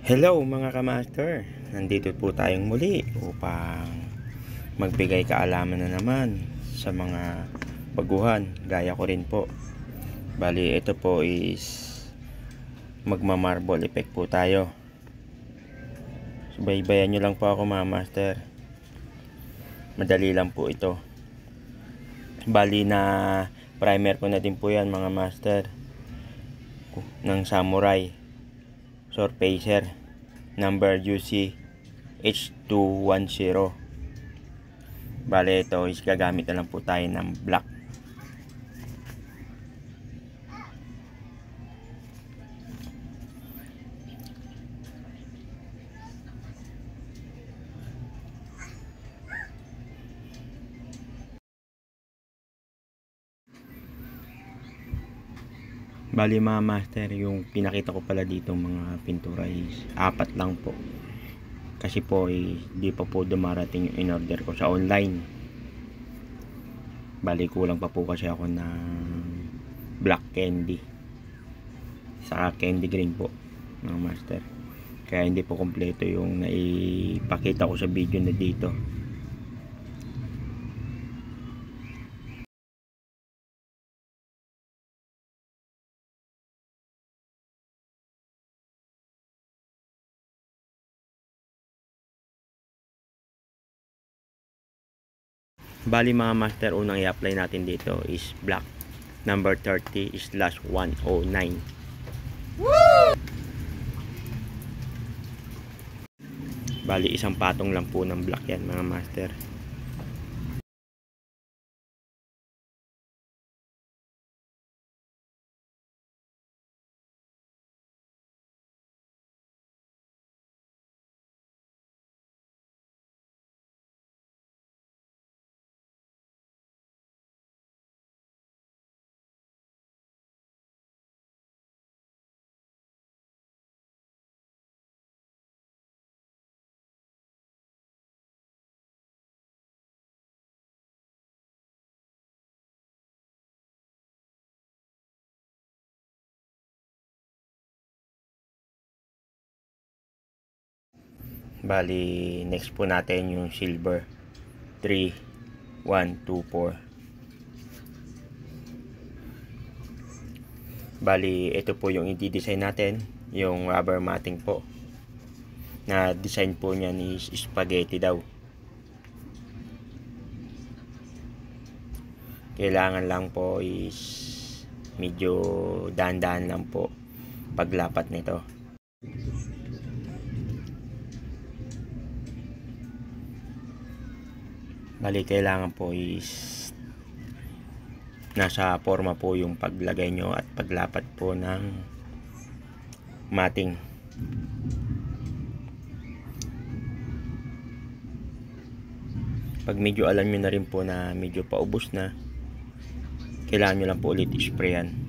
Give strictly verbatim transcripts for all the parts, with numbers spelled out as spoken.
Hello mga kamaster, nandito po tayong muli upang magbigay kaalaman na naman sa mga baguhan. Gaya ko rin po. Bali ito po is magma-marble effect po tayo. Subaybayan nyo lang po ako mga master. Madali lang po ito. Bali na primer ko na din po yan mga master, ng Samurai Surfacer number U C H two ten. Bale ito is gagamit na lang po tayo ng black. Bali mga master, yung pinakita ko pala dito mga pintura is apat lang po. Kasi po eh, di pa po dumarating yung in-order ko sa online. Bali kulang pa po kasi ako ng black candy saka candy green po mga master. Kaya hindi po kompleto yung naipakita ko sa video na dito. Bali mga master, unang i-apply natin dito is black number thirty slash one oh nine. Bali isang patong lang po ng black yan mga master. Bali next po natin yung silver three one two four. Bali ito po yung i-design natin, yung rubber matting po. Na design po niyan is spaghetti daw. Kailangan lang po is medyo dahan-dahan lang po paglapat nito. Bali kailangan po is nasa forma po yung paglagay nyo at paglapat po ng matting. Pag medyo alam nyo na rin po na medyo paubos na, kailangan nyo lang po ulit sprayan.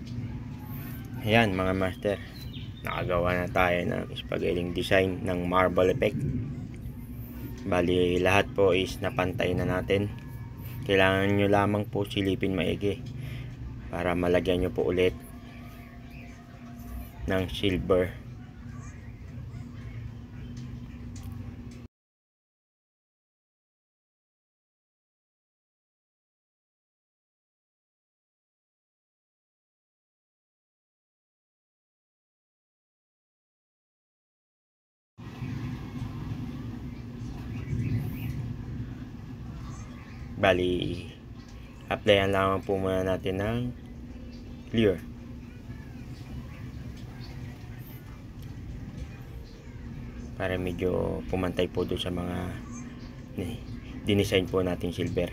Ayan mga master, nakagawa na tayo ng spaghetti design ng marble effect. Bali lahat po is napantay na natin. Kailangan nyo lamang po silipin maigi para malagyan nyo po ulit ng silver. Bali applyan lamang po muna natin ng clear para medyo pumantay po doon sa mga dinisign po natin silver.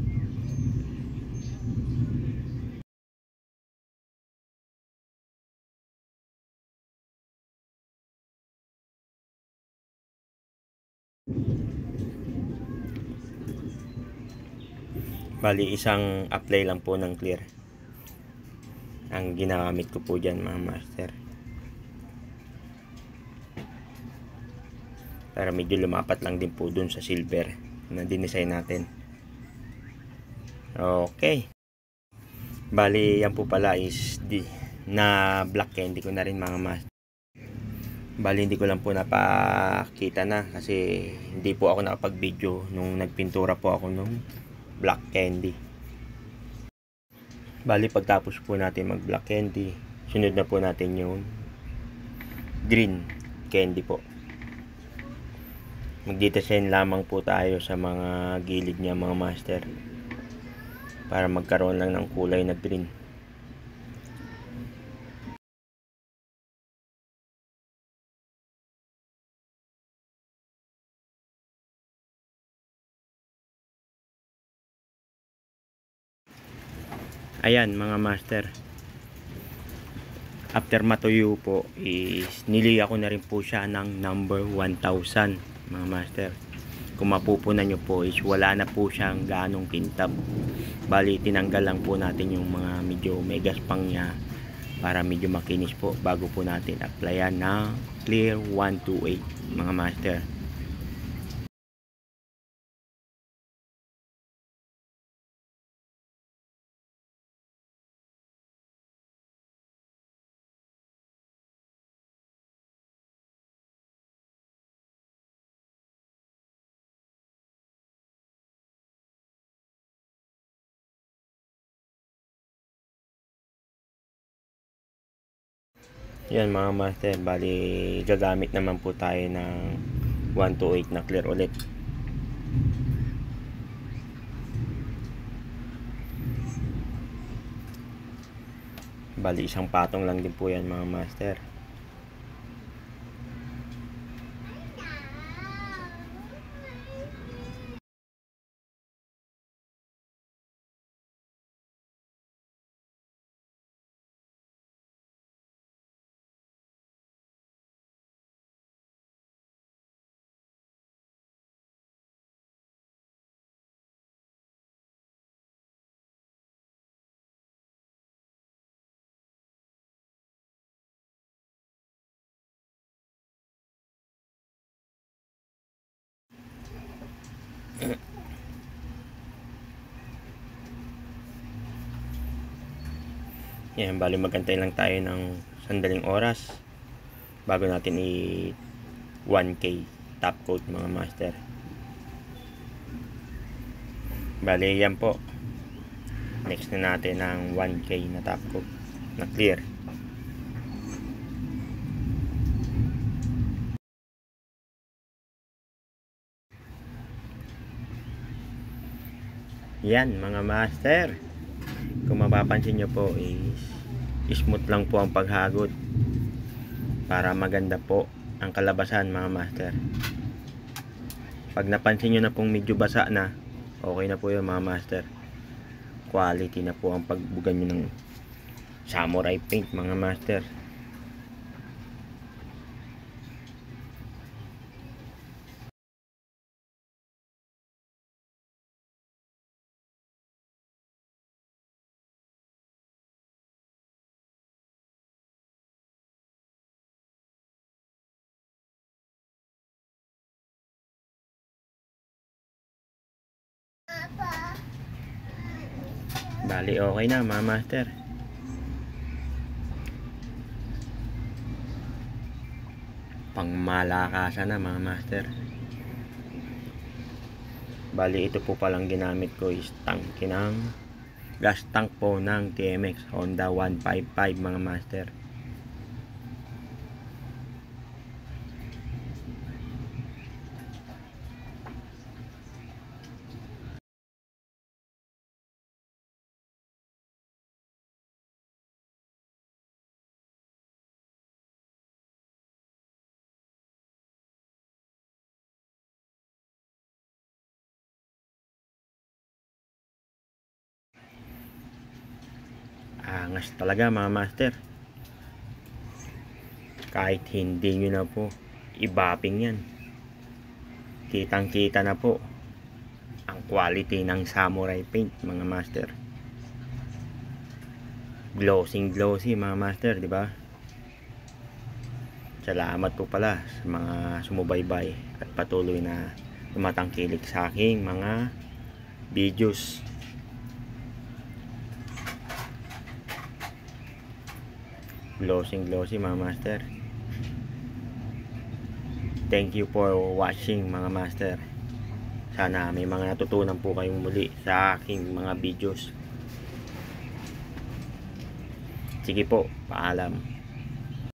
Bali isang apply lang po ng clear ang ginamit ko po dyan mga master, para medyo lumapat lang din po dun sa silver na dinesign natin. Okay, bali yan po pala is di, na black candy ko na rin mga master. Bali hindi ko lang po napakita na kasi hindi po ako nakapag video nung nagpintura po ako nung black candy. Bali pagtapos po natin mag black candy, sunod na po natin yung green candy po. Magdedesign lamang po tayo sa mga gilid niya mga master para magkaroon lang ng kulay na green. Ayan mga master, after matuyo po is niliya ko na rin po siya ng number one thousand mga master. Kung mapupunan nyo po is wala na po siyang ganong kintab. Bali tinanggal lang po natin yung mga medyo megaspang nya para medyo makinis po bago po natin applyan na clear one twenty-eight mga master. Yan mga master, bali gagamit naman po tayo ng one twenty-eight na clear ulit. Bali isang patong lang din po yan mga master. Yan, bali magantay lang tayo ng sandaling oras bago natin i one K top coat mga master. Bali yan po, next na natin ang one K na top coat na clear. Yan mga master, kung mapapansin nyo po is smooth lang po ang paghagod para maganda po ang kalabasan mga master. Pag napansin nyo na pong medyo basa na, okay na po yun mga master. Quality na po ang pagbugan nyo ng samurai paint mga master. Bali okay na mga master. Pangmalakasan na mga master. Bali ito po palang ginamit ko is tank ng gas tank po ng T M X Honda one fifty-five mga master. Angas talaga mga master. Kahit hindi nyo na po i-bapping yan, kitang kita na po ang quality ng samurai paint mga master. Glossing glossy mga master, di ba? Salamat po pala sa mga sumubaybay at patuloy na tumatangkilik sa aking mga videos. Glossing glossy mga master. Thank you for watching mga master. Sana may mga natutunan po kayong muli sa aking mga videos. Sige po, paalam.